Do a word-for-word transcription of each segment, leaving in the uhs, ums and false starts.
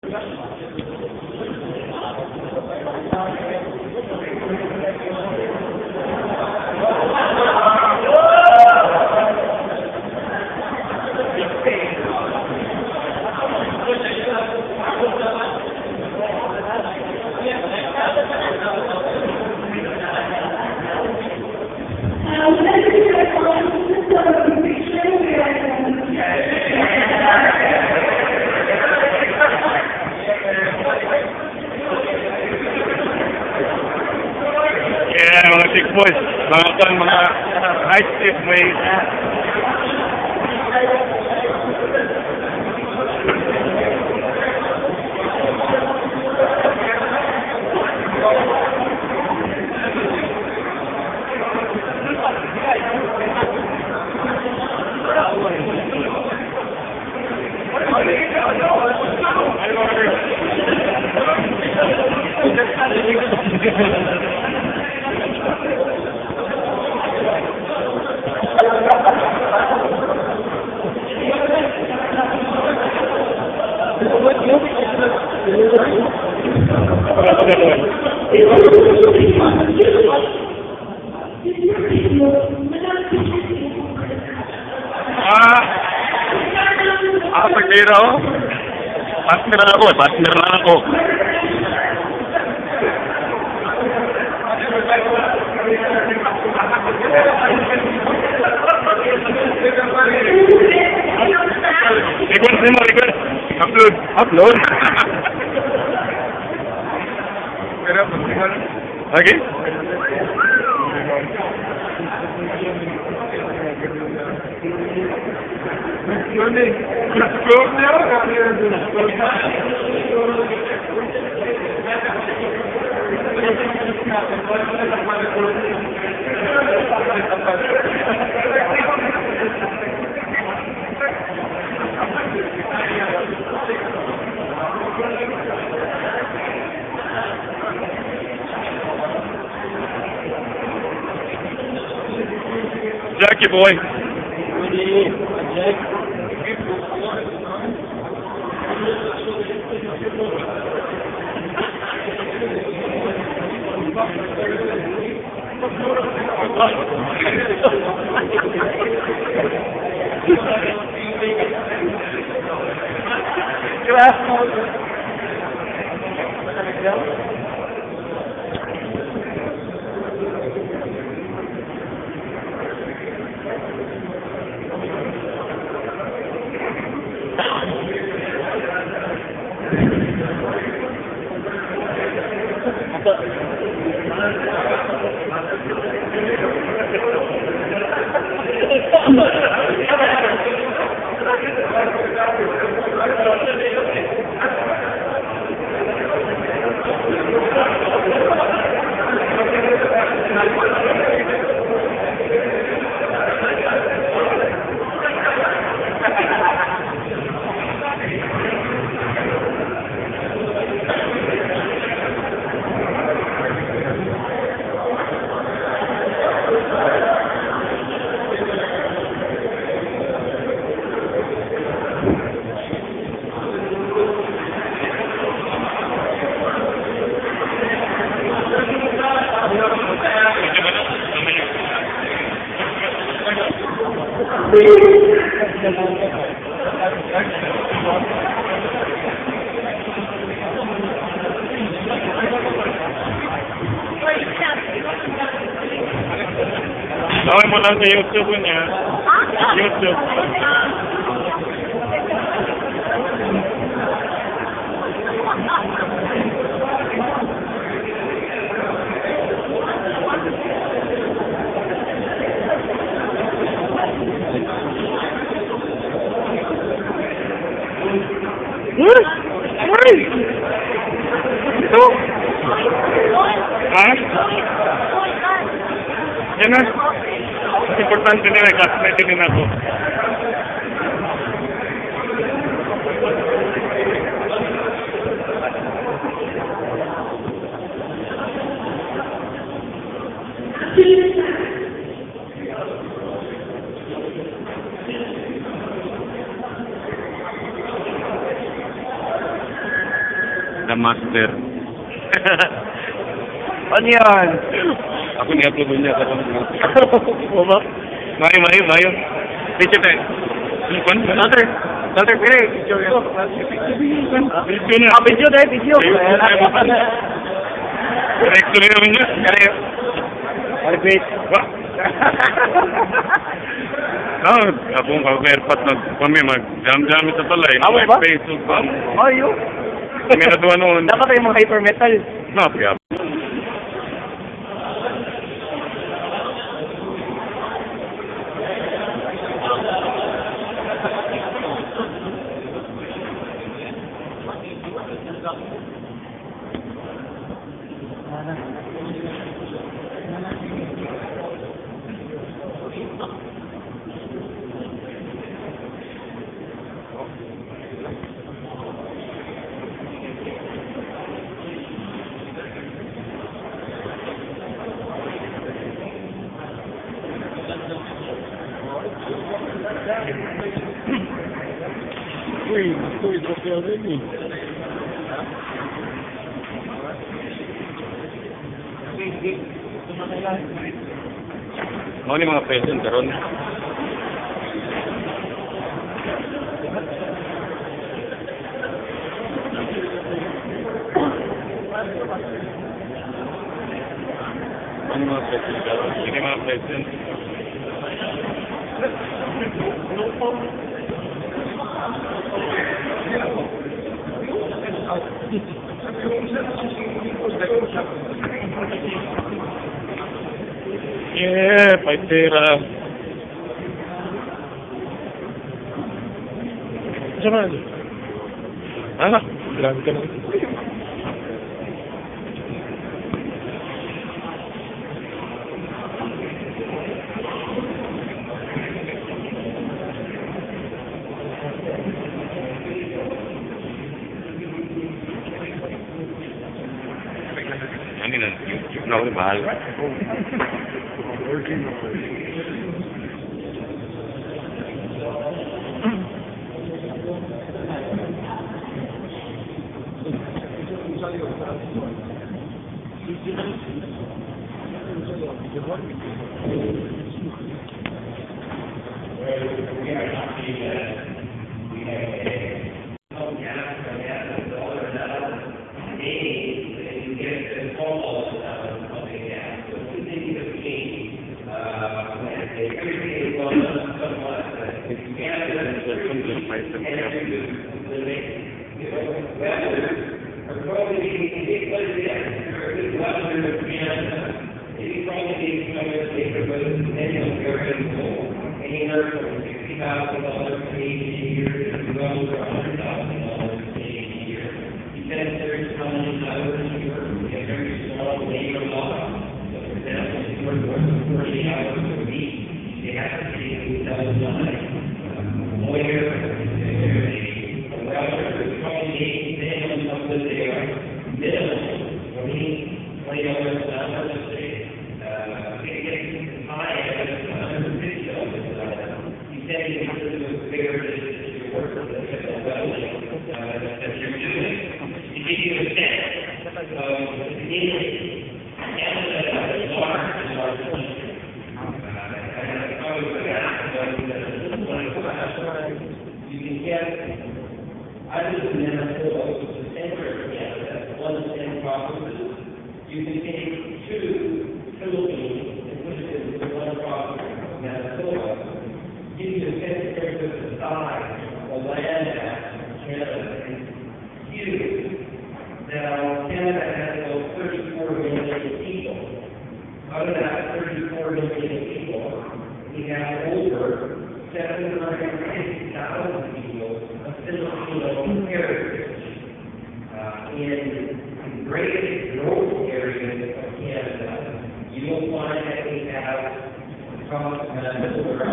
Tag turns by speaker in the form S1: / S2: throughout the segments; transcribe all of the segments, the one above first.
S1: Yeah, mga big boys, mga kan mga high stiff ways. Ah, ah, pagtira ako. Partner ako eh, partner lang ako. Record mo, record. Upload. Upload. Okay. Jackie boy. Gawin mo lang sa YouTube niya. YouTube. Ito? Ha? Yan na. Importante nila, classmate din ako. The Master.
S2: Ano yan?
S1: Ako ni-upload niya sa mga.
S2: O ba?
S1: Mayo, mayo, mayo. Picture tayo. Kun?
S2: Doctor, Doctor, pili. Picture yan.
S1: Video na.
S2: Ah, video tayo, video.
S1: Direkto na naman niya.
S2: Kaya. Alibit.
S1: Wah! No, akong ka-airpot nag kami mag-jam-jam sa palay.
S2: Amo ba?
S1: Facebook pa.
S2: Ayo.
S1: Kami na tuwa noon.
S2: Dapat tayo mga hyper metal.
S1: No, kaya. Uy, uy, trofeo din eh. Ano ni mga present karon? Ano mga present karon? Hindi mga present. Yeah, paitera. Sama aja. Ah, grabe ka na. Ano na, yung na ako mahal. You can take two Philippines and put it into one province of Manitoba, give you a sense of the size, the land mass of Canada, and huge. Now, Canada has about thirty-four million people. Out of that thirty-four million people, we have over seven hundred fifty thousand people of Filipino heritage. Uh, in great growth areas of Canada, you will find that we have across Manitoba,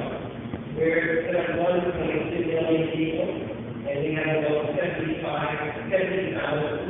S1: where instead of one point two million people, and we have about seventy-five, seventy thousand